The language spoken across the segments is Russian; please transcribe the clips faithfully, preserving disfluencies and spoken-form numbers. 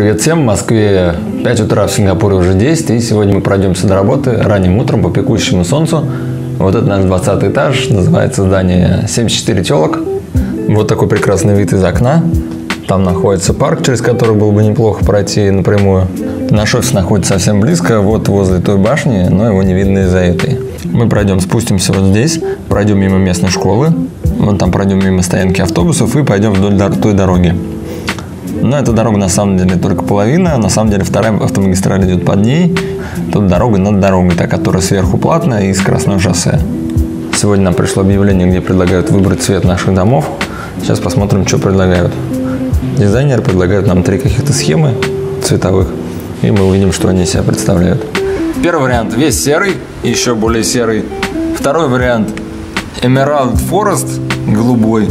Привет всем! В Москве пять утра, в Сингапуре уже десять, и сегодня мы пройдемся до работы ранним утром по пекущему солнцу. Вот это наш двадцатый этаж, называется здание семьдесят четыре телок. Вот такой прекрасный вид из окна. Там находится парк, через который было бы неплохо пройти напрямую. Наш офис находится совсем близко, вот возле той башни, но его не видно из-за этой. Мы пройдем, спустимся вот здесь, пройдем мимо местной школы, вон там пройдем мимо стоянки автобусов и пойдем вдоль той дороги. Но эта дорога на самом деле только половина, на самом деле вторая автомагистраль идет под ней. Тут дорога над дорогой, та, которая сверху платная и скоростное шоссе. Сегодня нам пришло объявление, где предлагают выбрать цвет наших домов. Сейчас посмотрим, что предлагают. Дизайнеры предлагают нам три каких-то схемы цветовых, и мы увидим, что они из себя представляют. Первый вариант весь серый, еще более серый. Второй вариант Emerald Forest, голубой,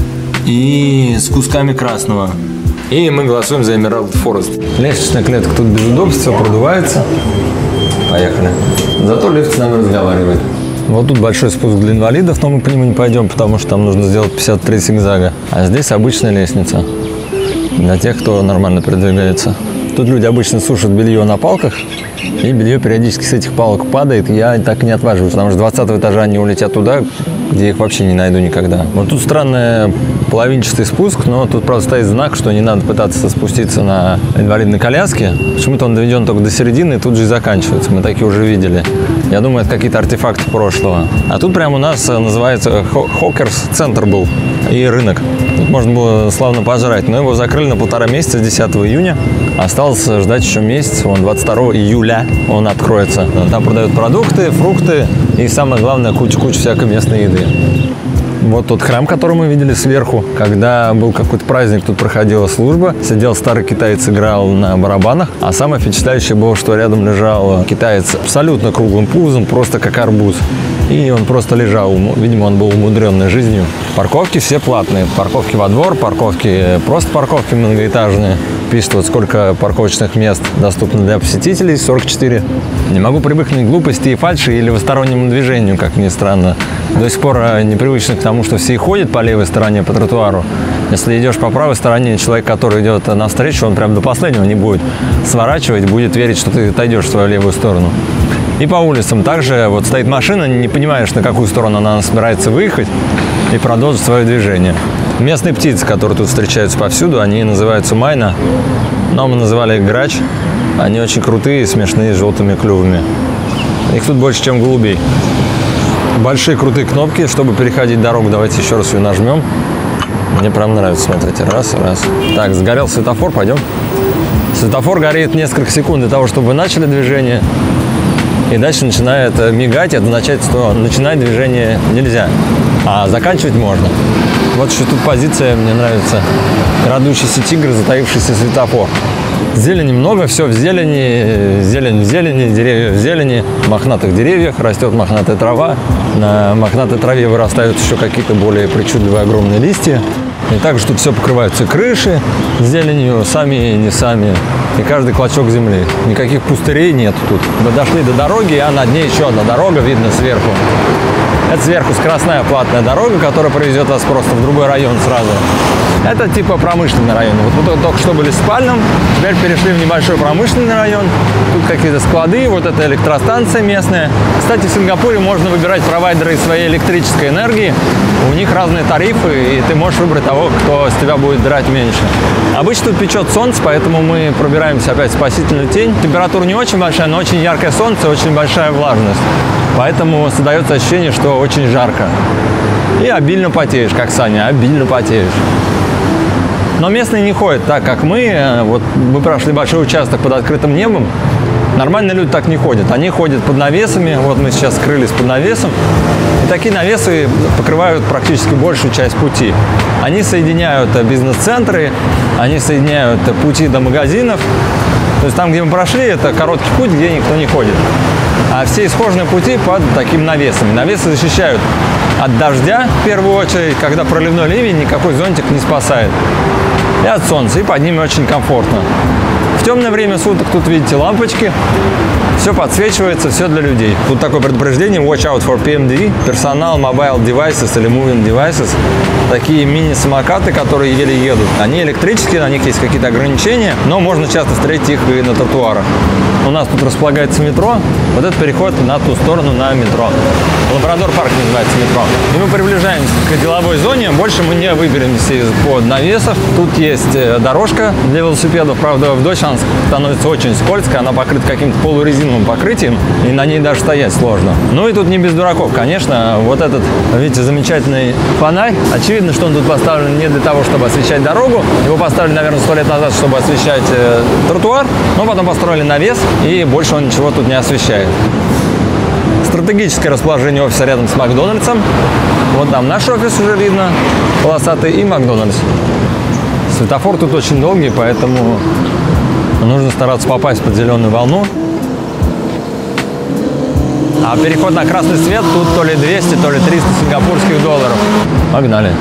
и с кусками красного. И мы голосуем за Emerald Forest. Лестничная клетка тут без удобств, все продувается. Поехали. Зато лифт с нами разговаривает. Вот тут большой спуск для инвалидов, но мы по нему не пойдем, потому что там нужно сделать пятьдесят три зигзага. А здесь обычная лестница для тех, кто нормально передвигается. Тут люди обычно сушат белье на палках, и белье периодически с этих палок падает. Я так и не отваживаюсь, потому что с двадцатого этажа они улетят туда, где их вообще не найду никогда. Вот тут странный половинчатый спуск, но тут, правда, стоит знак, что не надо пытаться спуститься на инвалидной коляске. Почему-то он доведен только до середины и тут же и заканчивается. Мы такие уже видели. Я думаю, это какие-то артефакты прошлого. А тут прямо у нас называется Хокерс центр был и рынок. Тут можно было славно пожрать, но его закрыли на полтора месяца, с десятого июня. Осталось ждать еще месяц, он двадцать второго июля он откроется. Там продают продукты, фрукты и, самое главное, куча-куча всякой местной еды. Вот тот храм, который мы видели сверху. Когда был какой-то праздник, тут проходила служба. Сидел старый китаец, играл на барабанах. А самое впечатляющее было, что рядом лежал китаец абсолютно круглым пузом, просто как арбуз. И он просто лежал. Видимо, он был умудренный жизнью. Парковки все платные. Парковки во двор, парковки просто парковки многоэтажные. Пишет, вот сколько парковочных мест доступно для посетителей. сорок четыре. Не могу привыкнуть к глупости и фальши или левостороннему движению, как ни странно. До сих пор непривычно к тому, что все ходят по левой стороне по тротуару. Если идешь по правой стороне, человек, который идет навстречу, он прям до последнего не будет сворачивать, будет верить, что ты отойдешь в свою левую сторону. И по улицам также вот стоит машина, не понимаешь, на какую сторону она собирается выехать, и продолжить свое движение. Местные птицы, которые тут встречаются повсюду, они называются майна, но мы называли их грач. Они очень крутые, смешные, с желтыми клювами. Их тут больше, чем голубей. Большие крутые кнопки, чтобы переходить дорогу. Давайте еще раз ее нажмем. Мне прям нравится, смотрите. Раз, раз. Так, сгорел светофор, пойдем. Светофор горит несколько секунд для того, чтобы вы начали движение. И дальше начинает мигать. Это означает, что начинать движение нельзя, а заканчивать можно. Вот еще тут позиция, мне нравится. Крадущийся тигр, затаившийся светофор. Зелени много, все в зелени, зелень в зелени, деревья в зелени, в мохнатых деревьях растет мохнатая трава. На мохнатой траве вырастают еще какие-то более причудливые огромные листья. И также тут все покрываются крыши зеленью, сами и не сами. И каждый клочок земли. Никаких пустырей нет тут. Мы дошли до дороги, а над ней еще одна дорога видно сверху. Это сверху скоростная платная дорога, которая привезет вас просто в другой район сразу. Это типа промышленный район. Вот мы только что были в спальном, теперь перешли в небольшой промышленный район. Тут какие-то склады, вот это электростанция местная. Кстати, в Сингапуре можно выбирать провайдеры своей электрической энергии. У них разные тарифы, и ты можешь выбрать того, кто с тебя будет драть меньше. Обычно тут печет солнце, поэтому мы пробираемся опять в спасительную тень. Температура не очень большая, но очень яркое солнце, очень большая влажность. Поэтому создается ощущение, что очень жарко. И обильно потеешь, как Саня, обильно потеешь. Но местные не ходят так, как мы. Вот мы прошли большой участок под открытым небом. Нормальные люди так не ходят. Они ходят под навесами. Вот мы сейчас скрылись под навесом. И такие навесы покрывают практически большую часть пути. Они соединяют бизнес-центры, они соединяют пути до магазинов. То есть там, где мы прошли, это короткий путь, где никто не ходит. А все исхоженные пути под такими навесами. Навесы защищают от дождя, в первую очередь, когда проливной ливень, никакой зонтик не спасает. И от солнца, и под ними очень комфортно. В темное время суток тут, видите, лампочки. Все подсвечивается, все для людей. Тут такое предупреждение: watch out for пи эм ди, персонал mobile devices или moving devices. Такие мини-самокаты, которые еле едут. Они электрические, на них есть какие-то ограничения, но можно часто встретить их и на тротуарах. У нас тут располагается метро. Вот это переход на ту сторону, на метро. Лабрадор парк называется метро. И мы приближаемся к деловой зоне. Больше мы не выберемся из-под навесов. Тут есть дорожка для велосипедов. Правда, в дождь она становится очень скользкая. Она покрыта каким-то полурезиновым покрытием. И на ней даже стоять сложно. Ну и тут не без дураков, конечно. Вот этот, видите, замечательный фонарь. Очевидно, что он тут поставлен не для того, чтобы освещать дорогу. Его поставили, наверное, сто лет назад, чтобы освещать э, тротуар. Но потом построили навес, и больше он ничего тут не освещает. Стратегическое расположение офиса рядом с Макдональдсом. Вот там наш офис уже видно, полосатый, и Макдональдс. Светофор тут очень долгий, поэтому нужно стараться попасть под зеленую волну. А переход на красный свет тут то ли двести, то ли триста сингапурских долларов. Погнали.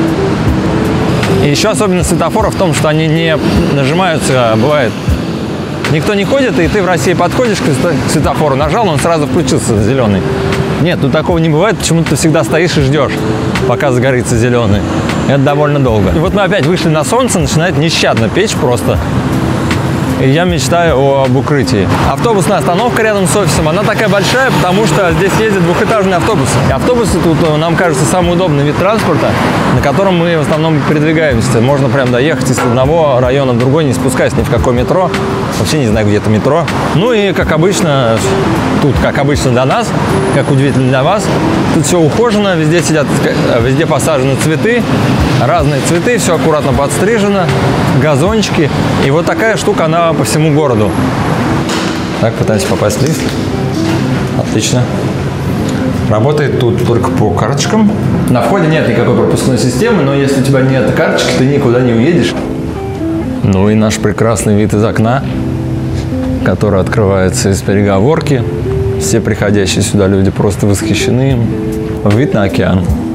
И еще особенность светофора в том, что они не нажимаются, бывает. Никто не ходит, и ты в России подходишь к светофору, нажал, он сразу включился, зеленый. Нет, тут такого не бывает, почему-то ты всегда стоишь и ждешь, пока загорится зеленый. Это довольно долго. И вот мы опять вышли на солнце, начинает нещадно печь просто. И я мечтаю об укрытии. Автобусная остановка рядом с офисом, она такая большая, потому что здесь ездят двухэтажные автобусы. И автобусы тут, нам кажется, самый удобный вид транспорта, на котором мы в основном передвигаемся. Можно прям доехать из одного района в другой, не спускаясь ни в какое метро. Вообще не знаю, где это метро. Ну и, как обычно, тут, как обычно для нас, как удивительно для вас, тут все ухожено, везде сидят, везде посажены цветы, разные цветы, все аккуратно подстрижено, газончики. И вот такая штука, она по всему городу. Так, пытаемся попасть в лифт. Отлично. Работает тут только по карточкам. На входе нет никакой пропускной системы, но если у тебя нет карточки, ты никуда не уедешь. Ну и наш прекрасный вид из окна, который открывается из переговорки. Все приходящие сюда люди просто восхищены им. Вид на океан.